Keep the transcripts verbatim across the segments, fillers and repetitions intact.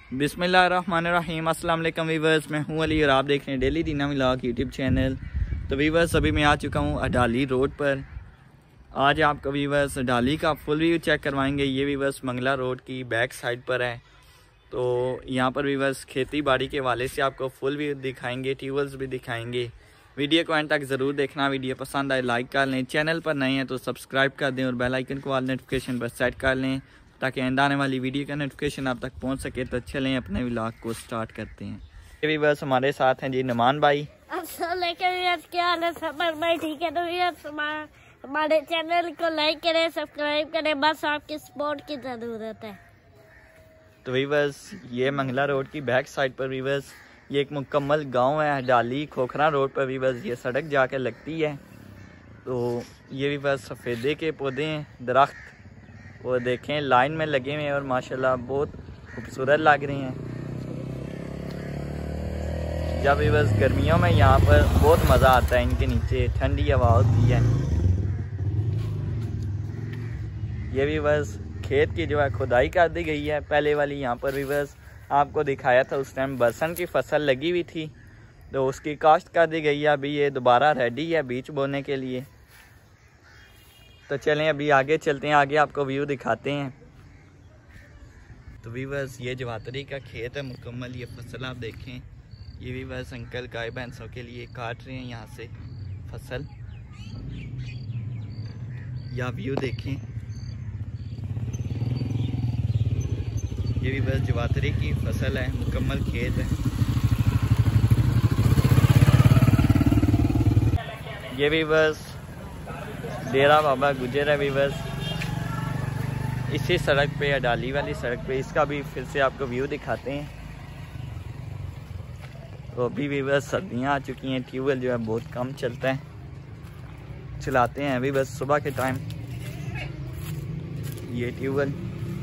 बिस्मिल्लाहिर्रहमानिर्रहीम। अस्सलाम वालेकुम वीवर्स, मैं हूं अली और आप देख रहे हैं daily Deena vlog YouTube channel. तो वीवर्स अभी मैं आ चुका हूं अडाली रोड पर। आज आपको वीवर्स अडाली का फुल व्यू चेक करवाएंगे। ये वीवर्स मंगला रोड की बैक साइड पर है। तो यहाँ पर वीवर्स खेती बाड़ी के हवाले से आपको फुल व्यू दिखाएंगे, ट्यूबवेल्स भी दिखाएंगे। वीडियो को एंड तक ज़रूर देखना। वीडियो पसंद आए लाइक कर लें, चैनल पर नए हैं तो सब्सक्राइब कर दें और बेल आइकन को ऑल नोटिफिकेशन पर सेट कर लें ताकि आइंदा आने वाली वीडियो का नोटिफिकेशन आप तक पहुंच सके। तो चलें अपने व्लॉग को स्टार्ट करते हैं। ये भी बस हमारे साथ हैं जी नुमान भाई। क्या हाल है समर भाई? ठीक है। तो हमारे चैनल को लाइक करें, सब्सक्राइब करें, बस आपकी सपोर्ट की ज़रूरत है। तो वीवर्स ये मंगला रोड की बैक साइड पर वीवर्स ये एक मुकम्मल गांव है अडाली खोखरा रोड पर। वीवर्स ये सड़क जाके लगती है। तो ये वीवर्स सफ़ेदे के पौधे हैं, दरख्त वो देखें लाइन में लगे हुए हैं और माशाल्लाह बहुत खूबसूरत लग रहे हैं। जब वीवर्स गर्मियों में यहाँ पर बहुत मज़ा आता है, इनके नीचे ठंडी हवा होती है। ये वीवर्स खेत की जो है खुदाई कर दी गई है। पहले वाली यहाँ पर वीवर्स आपको दिखाया था, उस टाइम बरसन की फसल लगी हुई थी तो उसकी काश्त कर दी गई है। अभी ये दोबारा रेडी है बीज बोने के लिए। तो चलें अभी आगे चलते हैं, आगे आपको व्यू दिखाते हैं। तो वीवर्स ये जवातरी का खेत है मुकम्मल। ये फसल आप देखें, ये वीवर्स अंकल गाय भैंसों के लिए काट रहे हैं यहाँ से फसल। या व्यू देखें, ये भी बस जवातरी की फसल है, मुकम्मल खेत है। ये भी बस डेरा बाबा गुजर है। भी बस इसी सड़क पे अडाली वाली सड़क पे, इसका भी फिर से आपको व्यू दिखाते हैं। तो अभी भी बस सर्दियाँ आ चुकी हैं, ट्यूबवेल जो है बहुत कम चलता है, चलाते हैं अभी बस सुबह के टाइम ये ट्यूबवेल।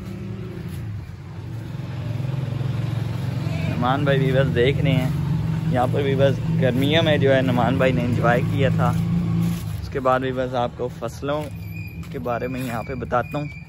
नुमान भाई भी बस देख रहे हैं। यहाँ पर भी बस गर्मियों में जो है नुमान भाई ने एंजॉय किया था। उसके बाद भी बस आपको फसलों के बारे में यहाँ पे बताता हूँ।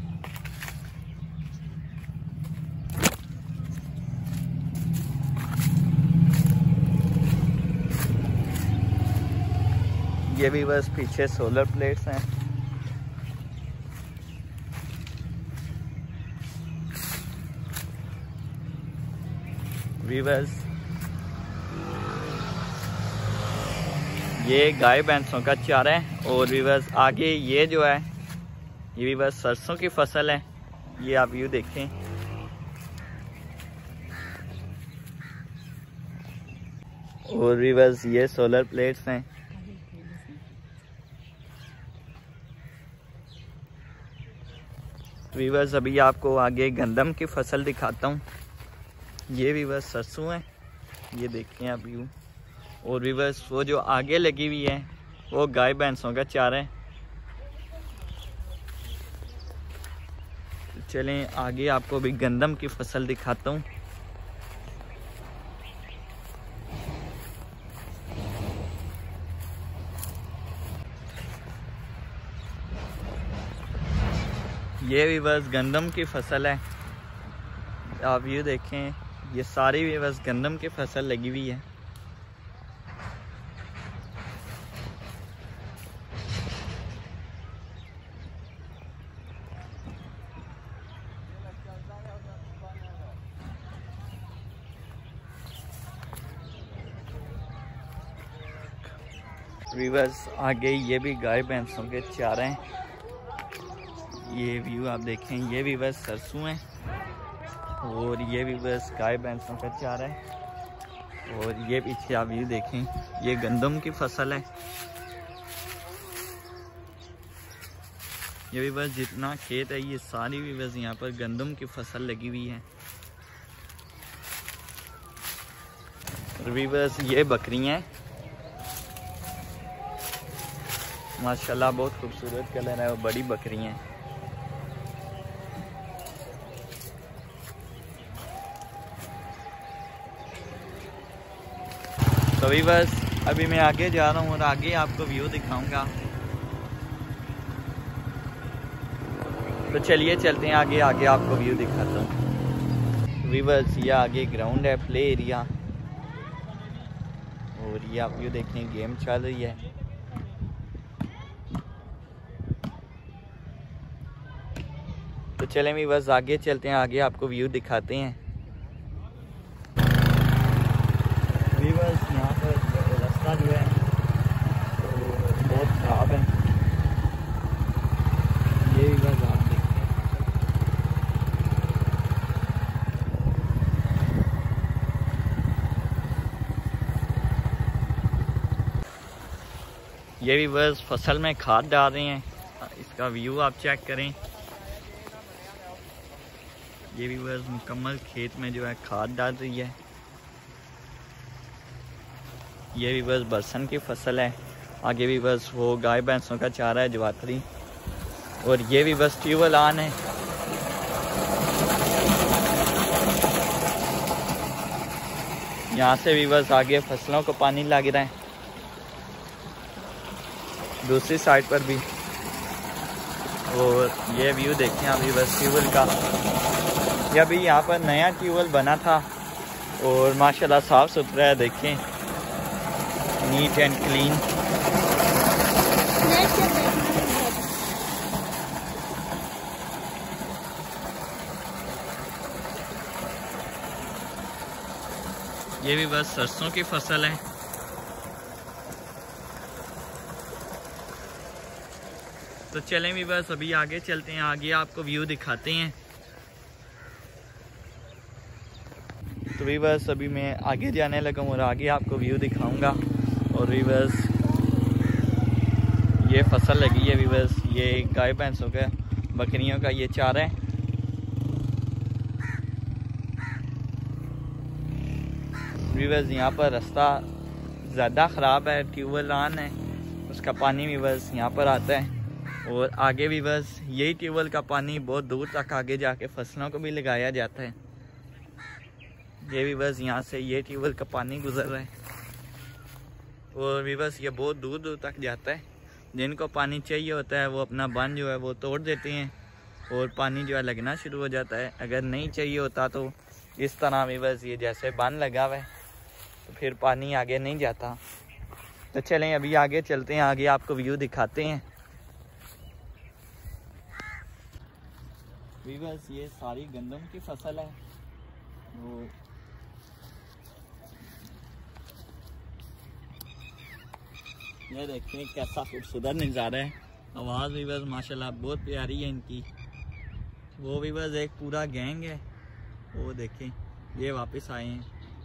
ये भी बस पीछे सोलर प्लेट्स हैं। वीवर्स ये गाय भैंसों का चारा है। और वीवर्स आगे ये जो है ये वीवर्स सरसों की फसल है। ये आप व्यू देखें, और वीवर्स ये सोलर प्लेट्स हैं। वीवर्स अभी आपको आगे गंदम की फसल दिखाता हूँ। ये भी बस सरसों है, ये देखें आप व्यू। और भी बस वो जो आगे लगी हुई है वो गाय भैंसों का चारा है। चलें आगे आपको भी गंदम की फसल दिखाता हूँ। ये भी बस गंदम की फसल है, आप व्यू देखें। ये सारी भी बस गंदम की फसल लगी हुई है। वीवर्स आगे ये भी गाय भैंसों के चारे हैं। ये व्यू आप देखें, ये भी बस सरसों है और ये भी बस गाय भैंसों का चारा है। और ये पीछे आप व्यू देखें, ये गंदम की फसल है। ये भी बस जितना खेत है ये सारी भी बस यहाँ पर गंदम की फसल लगी हुई है। और भी बस ये बकरियां हैं, माशाल्लाह बहुत खूबसूरत कलर है और बड़ी बकरियां हैं। तो अभी बस अभी मैं आगे जा रहा हूँ और आगे आपको व्यू दिखाऊंगा। तो चलिए चलते हैं आगे, आगे आपको व्यू दिखाता हूँ। वीवर्स ये आगे ग्राउंड है, प्ले एरिया, और ये आप व्यू देखें, गेम चल रही है। तो चलें वीवर्स आगे चलते हैं, आगे आपको व्यू दिखाते हैं। वीवर्स यहाँ पर रास्ता जो है तो बहुत खराब है, ये वीवर्स आप देखते हैं। ये वीवर्स फसल में खाद डाल रहे हैं, इसका व्यू आप चेक करें। ये वीवर्स मुकम्मल खेत में जो है खाद डाल रही है। ये वीवर्स बरसन की फसल है, आगे वीवर्स वो गाय भैंसों का चारा है, ज्वातरी, और ये वीवर्स ट्यूबवेल ऑन है। यहाँ से वीवर्स आगे फसलों को पानी लग रहा है, दूसरी साइड पर भी। और ये व्यू देखें आप वीवर्स ट्यूबवेल का, ये अभी यहाँ पर नया ट्यूबवेल बना था और माशाल्लाह साफ़ सुथरा है, देखें नीट एंड क्लीन। ये भी बस सरसों की फसल है। तो चलें भी बस अभी आगे चलते हैं, आगे आपको व्यू दिखाते हैं। तो भी बस अभी मैं आगे जाने लगा हूँ और आगे आपको व्यू दिखाऊंगा। और भी बस ये फसल लगी है, भी बस ये गाय भैंसों का, बकरियों का ये चारा है। भी बस यहाँ पर रास्ता ज़्यादा ख़राब है, ट्यूबवेल ऑन है, उसका पानी भी बस यहाँ पर आता है। और आगे भी बस यही ट्यूबवेल का पानी बहुत दूर तक आगे जाके फसलों को भी लगाया जाता है। ये भी बस यहाँ से ये ट्यूबवेल का पानी गुजर रहा है और भी बस ये बहुत दूर दूर तक जाता है। जिनको पानी चाहिए होता है वो अपना बांध जो है वो तोड़ देते हैं और पानी जो है लगना शुरू हो जाता है। अगर नहीं चाहिए होता तो इस तरह भी बस ये जैसे बांध लगा हुआ है तो फिर पानी आगे नहीं जाता। तो चलें अभी आगे चलते हैं, आगे आपको व्यू दिखाते हैं। बस ये सारी गंदम की फसल है। वो ये देखते हैं कैसा खूबसूरत नज़ारा है। आवाज़ भी बस माशाल्लाह बहुत प्यारी है इनकी। वो भी बस एक पूरा गैंग है, वो देखें ये वापस आए हैं।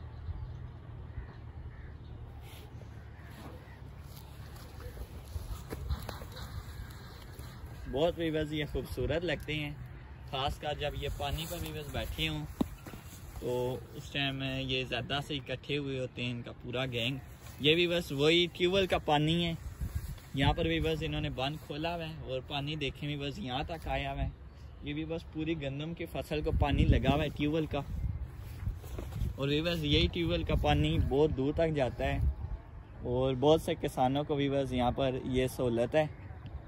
बहुत भी बस ये खूबसूरत लगते हैं, खासकर जब ये पानी पर भी बस बैठे हों तो उस टाइम ये ज़्यादा से इकट्ठे हुए होते हैं, इनका पूरा गैंग। ये भी बस वही ट्यूबवेल का पानी है, यहाँ पर भी बस इन्होंने बांध खोला हुआ है और पानी देखें भी बस यहाँ तक आया हुआ है। ये भी बस पूरी गंदम की फसल को पानी लगा हुआ है ट्यूबवेल का, और भी बस यही ट्यूबवेल का पानी बहुत दूर तक जाता है और बहुत से किसानों को भी बस यहाँ पर ये सहूलत है।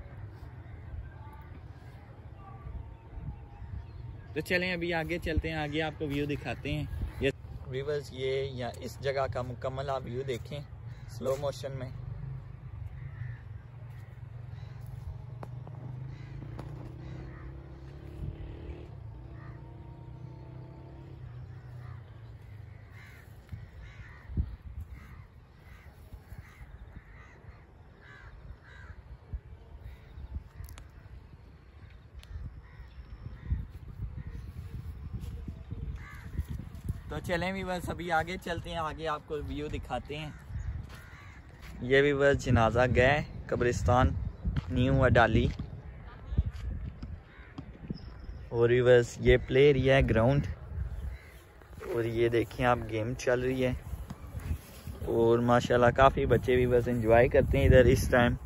तो चलें अभी आगे चलते हैं, आगे आपको व्यू दिखाते हैं। ये व्यूअर्स ये या इस जगह का मुकम्मल आप व्यू देखें स्लो मोशन में। तो चलें भी बस अभी आगे चलते हैं, आगे आपको व्यू दिखाते हैं। ये भी बस जनाजा गए कब्रिस्तान न्यू अडाली, और भी बस ये प्ले एरिया है ग्राउंड, और ये देखें आप गेम चल रही है और माशाल्लाह काफ़ी बच्चे भी बस एंजॉय करते हैं इधर इस टाइम।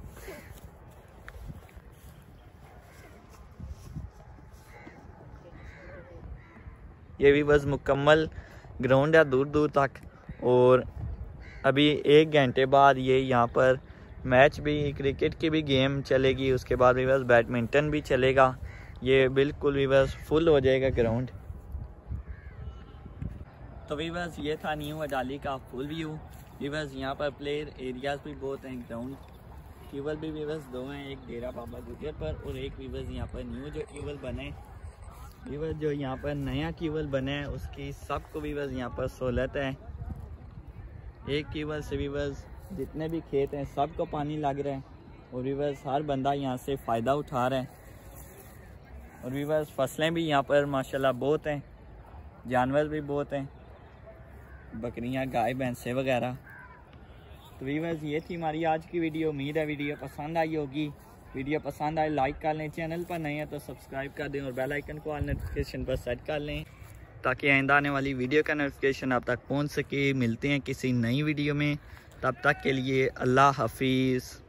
ये भी बस मुकम्मल ग्राउंड है दूर दूर तक, और अभी एक घंटे बाद ये यहाँ पर मैच भी, क्रिकेट की भी गेम चलेगी, उसके बाद भी बस बैडमिंटन भी चलेगा। ये बिल्कुल भी बस फुल हो जाएगा ग्राउंड। तो वीवर्स ये था न्यू अडाली का फुल व्यू। वीवर्स यहाँ पर प्लेयर एरियाज भी बहुत हैं, ग्राउंड केवल भी वीवर्स दो हैं, एक डेरा बाबा गुजर पर और एक वीवर्स यहाँ पर न्यू जो केवल बने। वीवर्स जो यहाँ पर नया केवल बना है उसकी सबको वीवर्स यहाँ पर सहूलत है। एक केवल से वीवर्स जितने भी खेत हैं सबको पानी लग रहा है और वीवर्स हर बंदा यहाँ से फ़ायदा उठा रहा है। और वीवर्स फसलें भी यहाँ पर माशाल्लाह बहुत हैं, जानवर भी बहुत हैं, बकरियाँ, गाय, भैंसें वगैरह। तो वीवर्स ये थी हमारी आज की वीडियो। उम्मीद है वीडियो पसंद आई होगी। वीडियो पसंद आए लाइक कर लें, चैनल पर नए हैं तो सब्सक्राइब कर दें और बेल आइकन को ऑल नोटिफिकेशन पर सेट कर लें ताकि आइंदा आने वाली वीडियो का नोटिफिकेशन आप तक पहुंच सके। मिलते हैं किसी नई वीडियो में, तब तक के लिए अल्लाह हाफिज़।